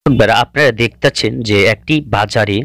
এবার আপনারা দেখতেছেন যে একটি বাজারে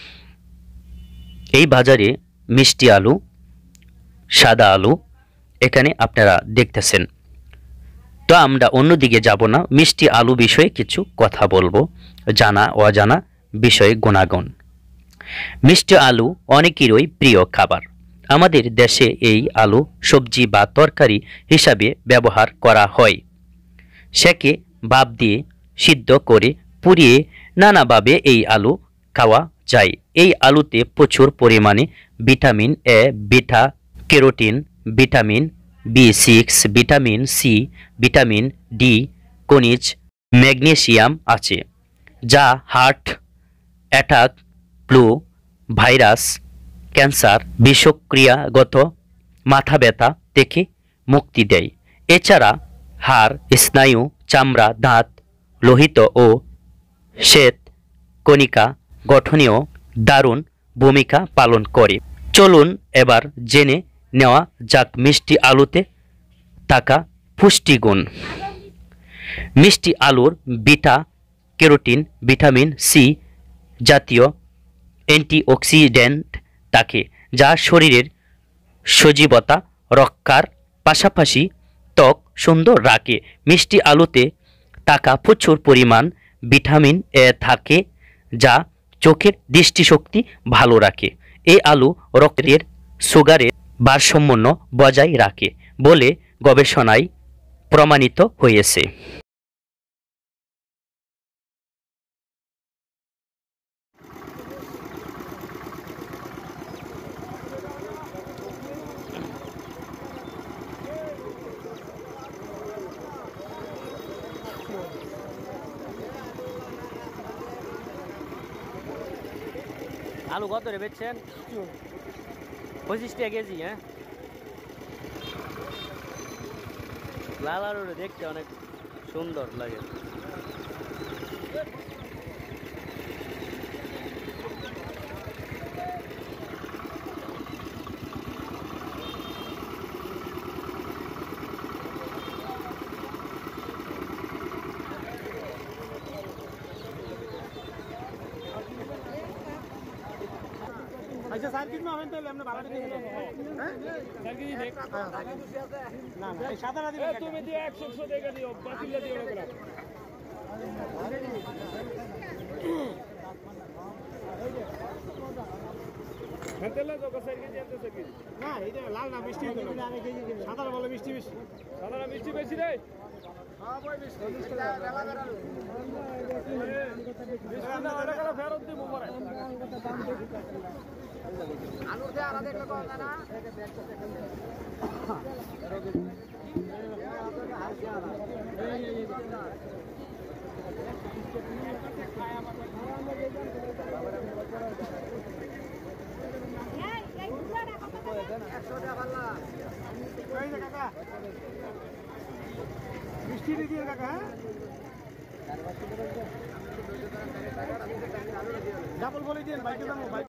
এই বাজারে মিষ্টি আলু, সাদা আলু এখানে আপনারা দেখতেছেন। তো আমরা অন্যদিকে যাব না, মিষ্টি আলু বিষয়ে কিছু কথা বলবো, জানা অজানা বিষয়ে গুণাগুণ। মিষ্টি আলু অনেকেরই প্রিয় খাবার। আমাদের দেশে এই আলু সবজি বা তরকারি হিসাবে ব্যবহার করা হয়। সেকে ভাপ দিয়ে, সিদ্ধ করে, পুড়িয়ে নানাভাবে এই আলু খাওয়া যায়। এই আলুতে প্রচুর পরিমাণে vitamin A, beta carotene, vitamin বি6, ভিটামিন সি, ভিটামিন ডি, খনিজ ম্যাগনেসিয়াম আছে, যা heart attack, flu, virus, cancer, বিষক্রিয়াগত মাথা ব্যথা থেকে মুক্তি দেয়। এছাড়া হাড়, স্নায়ু, চামড়া, দাঁত, লোহিত ও শ্বেত কণিকা গঠনেও দারুণ ভূমিকা পালন করে। চলুন এবার জেনে নেওয়া যাক মিষ্টি আলুতে থাকা পুষ্টিগুণ। মিষ্টি আলুর বিটা ক্যারোটিন, ভিটামিন সি জাতীয় অ্যান্টিঅক্সিডেন্ট থাকে, যা শরীরের সজীবতা রক্ষার পাশাপাশি ত্বক সুন্দর রাখে। মিষ্টি আলুতে থাকা প্রচুর পরিমাণ ভিটামিন এ থাকে, যা চোখের দৃষ্টিশক্তি ভালো রাখে। এই আলু রক্তের সুগারের ভারসাম্য বজায় রাখে বলে গবেষণায় প্রমাণিত হয়েছে। আলু কত রে বেচছেন? 25 টাকা কেজি। হ্যাঁ, লাল আলু দেখতে অনেক সুন্দর লাগে। আচ্ছা 4 কেজি হবেন তাহলে আমরা ভাড়া দিয়ে দেব। হ্যাঁ 4 কেজি দেখ। না না এই সাদাটা দিবেন। তুমি দিও 100 টাকা দিও, বাকিটা দিও না। খেতেলে তো 4 কেজি আনতে 4 কেজি। না এটা লাল না, মিষ্টি হলো। সাদাটা বলে মিষ্টি বেশি। সাদাটা মিষ্টি বেশি রে। হ্যাঁ বই মিষ্টি। এটা রেলা বেরালো। মিষ্টি না হলে কালা ফেরত দিব পরে। আলুর দে আর দেখলে কোন না মিষ্টি দিয়ে কাকা। হ্যাঁ ডাবল বলে দিন বাইকে দাম।